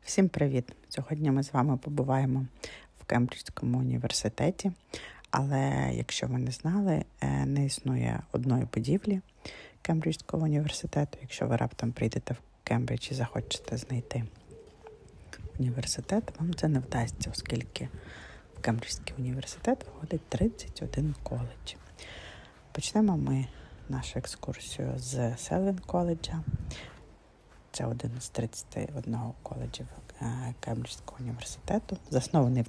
Всім привіт! Сьогодні ми з вами побуваємо в Кембриджському університеті, але, якщо ви не знали, не існує одної будівлі Кембриджського університету. Якщо ви раптом прийдете в Кембридж і захочете знайти університет, вам це не вдасться, оскільки в Кембриджський університет входить 31 коледж. Почнемо ми нашу екскурсію з Селвін коледжа. Це один з 31 коледжів Кембриджського університету, заснований в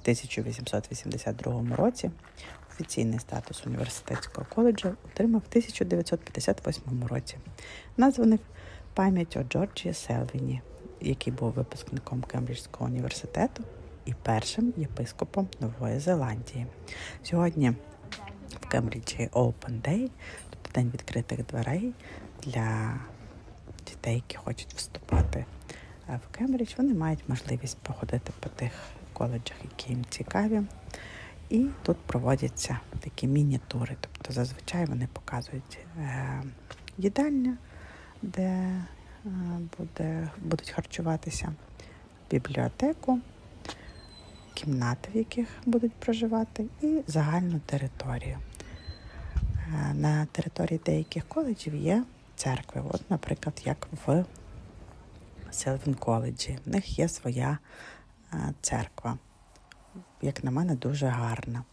1882 році. Офіційний статус університетського коледжу отримав в 1958 році. Названий в пам'ять о Джорджі Селвіні, який був випускником Кембриджського університету і першим єпископом Нової Зеландії. Сьогодні в Кембриджі Open Day, тобто день відкритих дверей для дітей, які хочуть вступати в Кембридж. Вони мають можливість походити по тих коледжах, які їм цікаві. І тут проводяться такі міні-тури. Тобто зазвичай вони показують їдальню, де будуть харчуватися, бібліотеку, кімнати, в яких будуть проживати, і загальну територію. На території деяких коледжів є церкви. От, наприклад, як в Селвін коледжі. В них є своя церква. Як на мене, дуже гарна.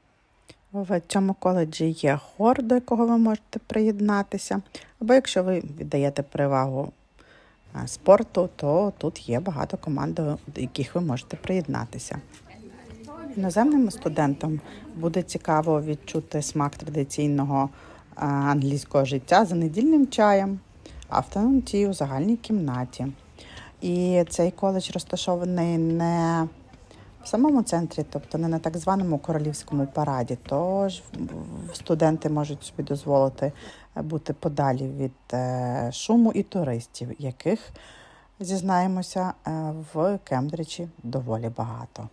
В цьому коледжі є хор, до якого ви можете приєднатися. Або якщо ви віддаєте перевагу спорту, то тут є багато команд, до яких ви можете приєднатися. Іноземним студентам буде цікаво відчути смак традиційного англійського життя за недільним чаєм, afternoon tea у загальній кімнаті. І цей коледж розташований не в самому центрі, тобто не на так званому королівському параді, тож студенти можуть собі дозволити бути подалі від шуму і туристів, яких, зізнаємося, в Кембриджі доволі багато.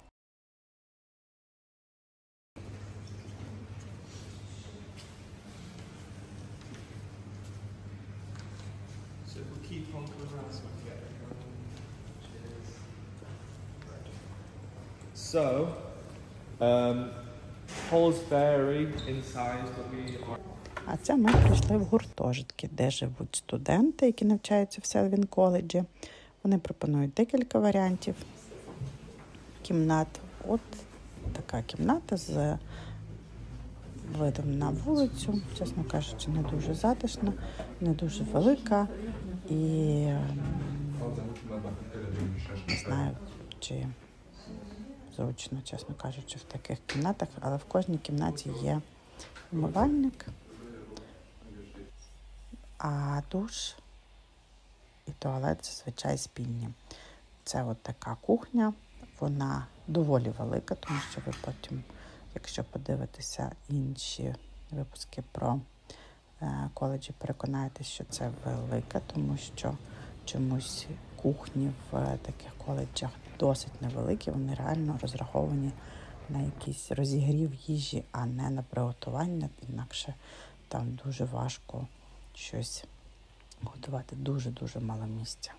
So, halls vary in size, but we are... А це ми прийшли в гуртожитки, де живуть студенти, які навчаються в Селвін коледжі. Вони пропонують декілька варіантів кімнат. От така кімната з видом на вулицю. Чесно кажучи, не дуже затишна, не дуже велика. І не знаю, чи зручно, чесно кажучи, в таких кімнатах, але в кожній кімнаті є умивальник, а душ і туалет зазвичай спільні. Це от така кухня, вона доволі велика, тому що ви потім, якщо подивитися інші випуски про коледжі, переконаєтесь, що це велика, тому що чомусь кухні в таких коледжах досить невеликі, вони реально розраховані на якийсь розігрів їжі, а не на приготування, інакше там дуже важко щось готувати, дуже-дуже мало місця.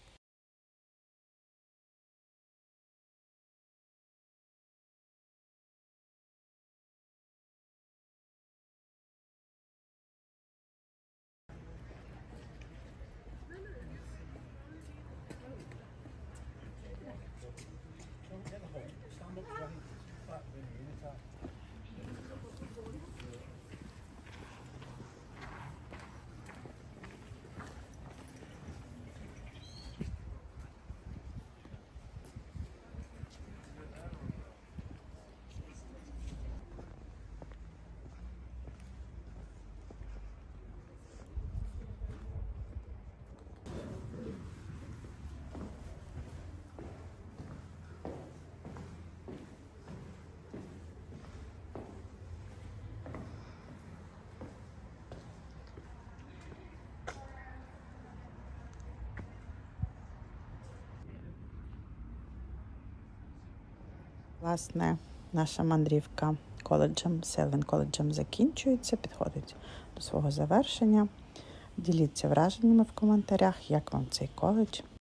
Власне, наша мандрівка Селвін коледжем закінчується, підходить до свого завершення. Діліться враженнями в коментарях, як вам цей коледж.